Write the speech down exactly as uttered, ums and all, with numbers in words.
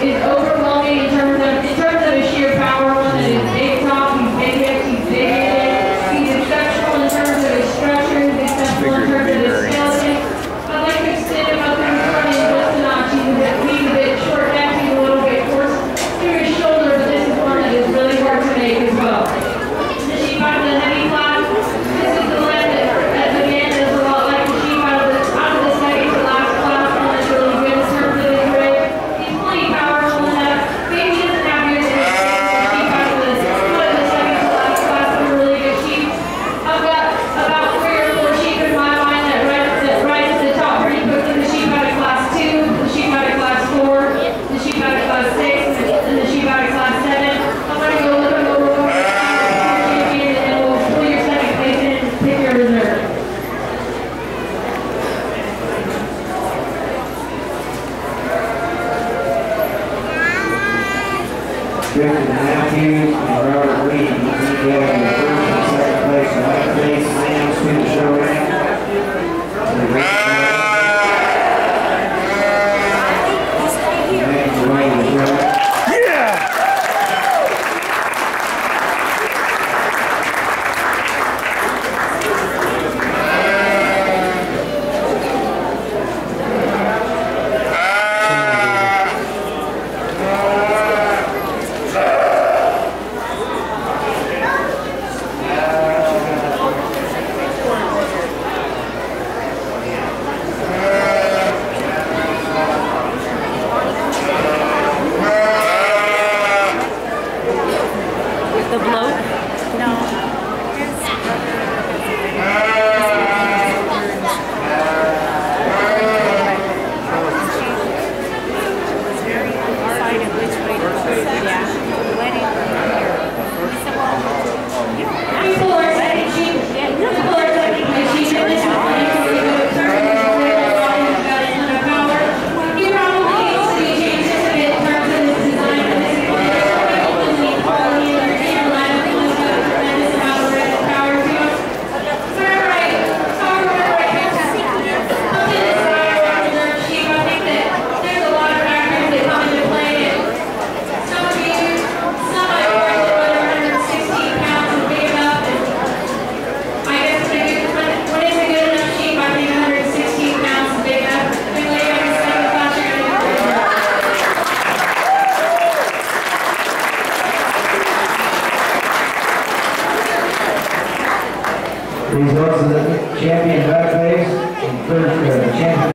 is overwhelming in terms of in terms of his sheer power. One that is big top, he's big hips, he's big headed, he's exceptional in terms of his structure, he's exceptional in terms of his skeleton. I'd like to extend him up in front of him just a notch. He's a bit, he's a bit short neck, he's a little bit coarse through his shoulder, but this is one that is really hard to make as well. The sheep out of the heavy class, this is the land that, that again is a lot like the sheep out of the out of the second to last class, one that's really good in terms of his rib. He's plenty powerful enough. Maybe he doesn't have good in the sheep out of the out of the second to last class, but a really good sheep. I've got about three or four sheep in my mind that right that right at the top pretty quickly. The sheep out of class two, the sheep out of class four, the sheep out of class six, and the sheep out of class seven. I'm gonna go look at over over champion, and we'll pull your second place in and pick your reserve. Justin Matthews and Robert Reed, each getting the first and second place, ninth place, Lambs to the show ring. The blow? No. People are saying sheep. People are saying sheep. This is one of the good services where the body has got a ton of power. He probably needs to be changed just a bit in terms of his design of this equipment. Quality and reliability has got a tremendous amount of power to it. Turn right. Power right. Up to this side of our reserve sheep. I think that there's a lot of factors that come into play. Some of you, some might argue whether one hundred sixteen pounds is big enough. And I guess when it- when- when it's a good enough sheep, I think one hundred sixteen pounds is big enough. I think later in the second class, you're going to do it. Please go to the champion